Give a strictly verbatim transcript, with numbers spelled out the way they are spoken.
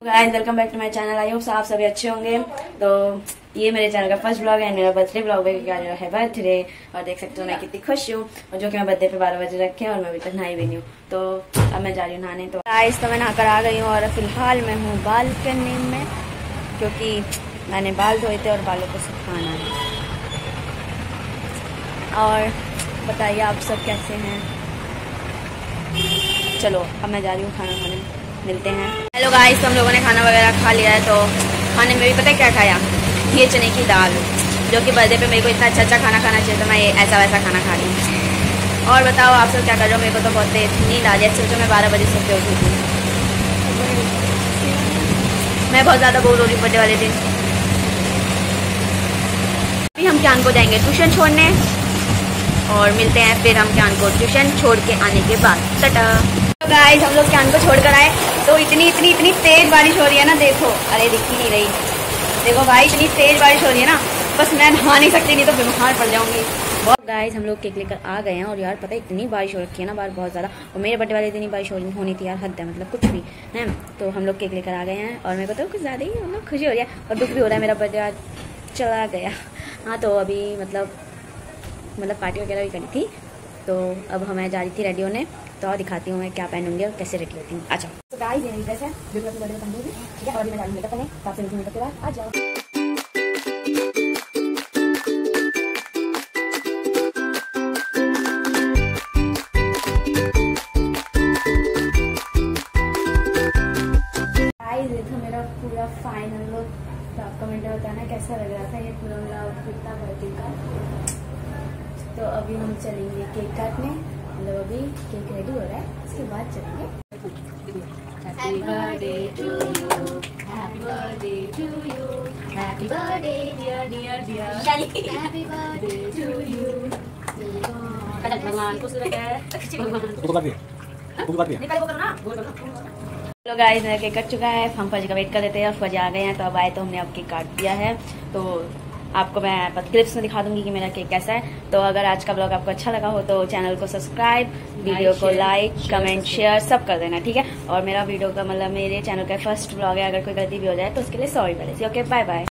Guys welcome back to my channel. I hope आप सभी अच्छे होंगे। तो ये मेरे चैनल का फर्स्ट ब्लॉग है, मेरा बर्थडे ब्लॉग है, है बर्थडे। और देख सकते हो मैं कितनी खुश हूँ, और जो कि मैं बर्थडे पे बारह बजे रखे हैं और मैं अभी तक नहाई भी नहीं हूँ। तो अब मैं जा रही हूँ नहाने। तो गाइस तो मैं नहाकर आ गई हूँ और फिलहाल मैं हूँ बालकनी में, क्योंकि मैंने बाल धोए थे और बालों को सुखाना है। और बताइए आप सब कैसे हैं। चलो अब मैं जा रही हूँ खाना खाने, मिलते हैं। हेलो गाइस, तो हम लोगों ने खाना वगैरह खा लिया है। तो खाने में भी पता है क्या खाया, ये चने की दाल, जो कि बर्थडे पे मेरे को इतना अच्छा अच्छा खाना खाना चाहिए था, मैं ये ऐसा वैसा खाना खा रही हूँ। और बताओ आप सब क्या कर रहे हो। मेरे को तो बहुत तेज नींद आ रही है। सोचो मैं बारह बजे सो के उठी थी। मैं बहुत ज़्यादा बोर हो रही हूँ बर्थडे वाले दिन। अभी हम ज्ञान को जाएंगे ट्यूशन छोड़ने, और मिलते हैं फिर हम ज्ञान को ट्यूशन छोड़ के आने के बाद। टाटा। तो गाइस हम लोग ज्ञान को छोड़कर आए, तो इतनी इतनी इतनी तेज बारिश हो रही है ना, देखो। अरे दिख ही नहीं रही, देखो भाई इतनी तेज बारिश हो रही है ना, बस मैं नहा नहीं सकती, नहीं तो बीमार पड़ जाऊंगी बहुत। गाइस हम लोग केक लेकर आ गए हैं, और यार पता है इतनी बारिश हो रखी है ना बाहर बहुत ज़्यादा। और मेरे बर्थडे वाले दिन ही बारिश होनी थी यार, हद है मतलब कुछ भी है। तो हम लोग केक लेकर आ गए हैं, और मेरे को तो कुछ ज़्यादा ही मतलब खुशी हो रही है और दुख भी हो रहा है, मेरा बर्थडे आज चला गया। हाँ तो अभी मतलब मतलब पार्टी वगैरह भी करी थी, तो अब हमें जा रही थी रेडी होने। तो और दिखाती हूँ मैं क्या पहनूंगी और कैसे रेडी होती हूँ। आ जाओ। तो गाइस ये ड्रेस है जो कि अपने बर्थडे में पहनूंगी, ठीक है। और मैं जा रही हूँ मेकअप करने, तो आपसे मिलती हूँ मेकअप के बाद। आ जाओ। गाइस ये था मेरा पूरा फाइनल लुक, तो आप कमेंट में बताना कैसा लग रहा था ये पूरा मेरा आउटफिट था बर्थडे का। तो अभी हम चलेंगे केक काटने, मतलब अभी केक रेडी हो रहा है, उसके बाद चलेंगे। Happy birthday to you, happy birthday to you, happy birthday dear dear dear, happy birthday to you। भगवान को सुन है, तो कर दिया, तो कर दिया, निकाल वो करो ना, वो करो। हेलो गाइस मेरा केक कट चुका है, हम फौजी का वेट कर लेते हैं। फौजी आ गए हैं, तो अब आए तो हमने अब केक काट दिया है। तो आपको मैं क्लिप्स में दिखा दूंगी कि मेरा केक कैसा है। तो अगर आज का ब्लॉग आपको अच्छा लगा हो तो चैनल को सब्सक्राइब, वीडियो को लाइक, कमेंट, शेयर सब कर देना, ठीक है। और मेरा वीडियो का मतलब मेरे चैनल का फर्स्ट ब्लॉग है, अगर कोई गलती भी हो जाए तो उसके लिए सॉरी पहले से। Okay bye bye.